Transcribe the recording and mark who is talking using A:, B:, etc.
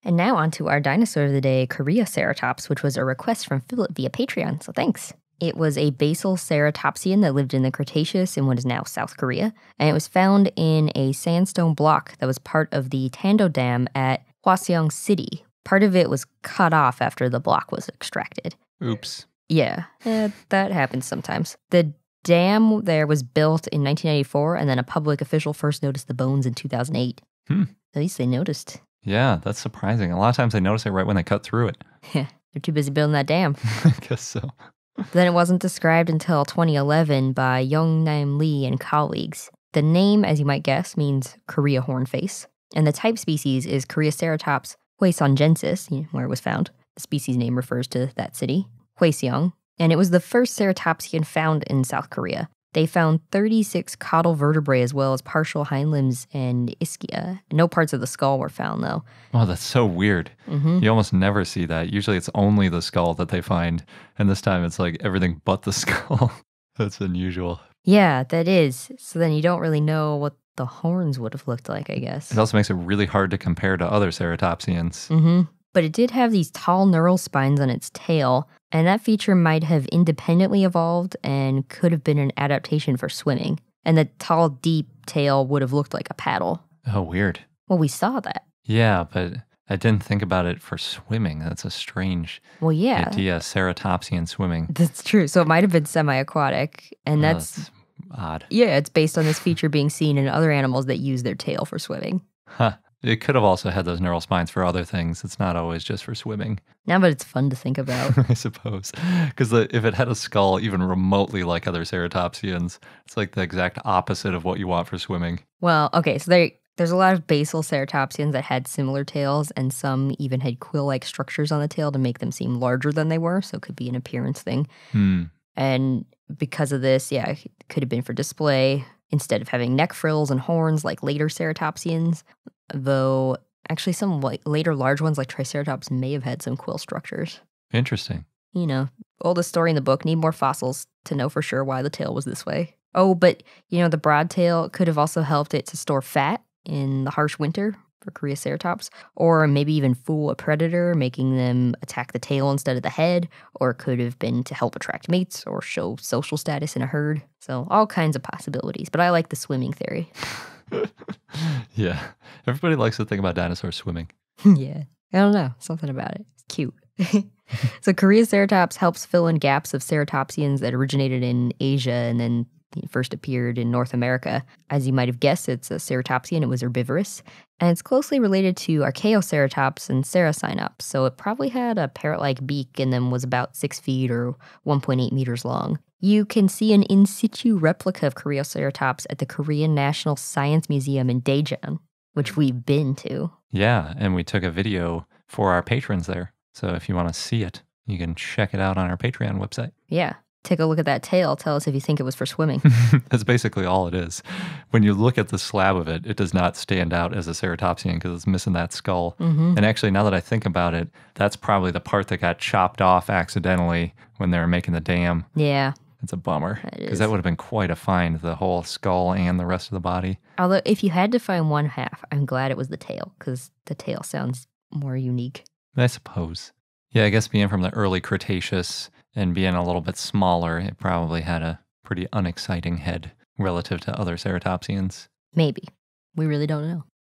A: And now on to our dinosaur of the day, Koreaceratops, which was a request from Philip via Patreon, so thanks. It was a basal ceratopsian that lived in the Cretaceous in what is now South Korea, and it was found in a sandstone block that was part of the Tando Dam at Hwaseong City. Part of it was cut off after the block was extracted.
B: Oops.
A: Yeah, that happens sometimes. The dam there was built in 1994, and then a public official first noticed the bones in 2008. At least they noticed.
B: Yeah, that's surprising. A lot of times they notice it right when they cut through it.
A: Yeah, they're too busy building that dam.
B: I guess so.
A: Then it wasn't described until 2011 by Yuong-Name Lee and colleagues. The name, as you might guess, means Korea hornface, and the type species is Koreaceratops hwaseongensis, where it was found. The species name refers to that city, Hwaseong, and it was the first ceratopsian found in South Korea. They found 36 caudal vertebrae as well as partial hindlimbs and ischia. No parts of the skull were found, though.
B: Oh, that's so weird. You almost never see that. Usually it's only the skull that they find, and this time it's like everything but the skull. That's unusual.
A: Yeah, that is. So then you don't really know what the horns would have looked like, I guess.
B: It also makes it really hard to compare to other ceratopsians.
A: But it did have these tall neural spines on its tail, and that feature might have independently evolved and could have been an adaptation for swimming. And the tall, deep tail would have looked like a paddle.
B: Oh, weird.
A: Well, we saw that.
B: Yeah, but I didn't think about it for swimming. That's a strange idea, ceratopsian swimming.
A: That's true. So it might have been semi-aquatic, and that's
B: odd.
A: Yeah, it's based on this feature being seen in other animals that use their tail for swimming.
B: Huh. It could have also had those neural spines for other things. It's not always just for swimming.
A: Now, but it's fun to think about.
B: I suppose. Because if it had a skull even remotely like other ceratopsians, it's like the exact opposite of what you want for swimming.
A: Well, okay, so there's a lot of basal ceratopsians that had similar tails, and some even had quill-like structures on the tail to make them seem larger than they were, so it could be an appearance thing. And because of this, it could have been for display instead of having neck frills and horns like later ceratopsians. Though, actually, some later large ones like Triceratops may have had some quill structures.
B: Interesting.
A: Oldest story in the book, need more fossils to know for sure why the tail was this way. Oh, but, the broad tail could have also helped it to store fat in the harsh winter for Koreaceratops, or maybe even fool a predator, making them attack the tail instead of the head, or it could have been to help attract mates or show social status in a herd. So all kinds of possibilities, but I like the swimming theory.
B: Yeah. Everybody likes to think about dinosaurs swimming.
A: Yeah. I don't know. Something about it. It's cute. So Koreaceratops helps fill in gaps of ceratopsians that originated in Asia and then first appeared in North America. As you might have guessed, it's a ceratopsian. It was herbivorous. And it's closely related to Archaeoceratops and Ceracinops. So it probably had a parrot-like beak and then was about 6 feet or 1.8 meters long. You can see an in situ replica of Koreaceratops at the Korean National Science Museum in Daejeon, which we've been to.
B: Yeah, and we took a video for our patrons there. So if you want to see it, you can check it out on our Patreon website.
A: Yeah. Take a look at that tail. Tell us if you think it was for swimming.
B: That's basically all it is. When you look at the slab of it, it does not stand out as a ceratopsian because it's missing that skull. And actually, now that I think about it, that's probably the part that got chopped off accidentally when they were making the dam.
A: Yeah.
B: It's a bummer because that would have been quite a find, the whole skull and the rest of the body.
A: Although if you had to find one half, I'm glad it was the tail because the tail sounds more unique.
B: I suppose. Yeah, I guess being from the early Cretaceous and being a little bit smaller, it probably had a pretty unexciting head relative to other ceratopsians.
A: Maybe. We really don't know.